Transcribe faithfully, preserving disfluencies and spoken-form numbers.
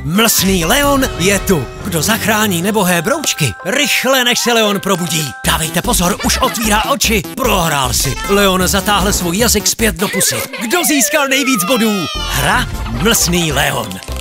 Mlsný Leon je tu. Kdo zachrání nebohé broučky? Rychle, než se Leon probudí. Dávejte pozor, už otvírá oči. Prohrál si. Leon zatáhl svůj jazyk zpět do pusy. Kdo získal nejvíc bodů? Hra Mlsný Leon.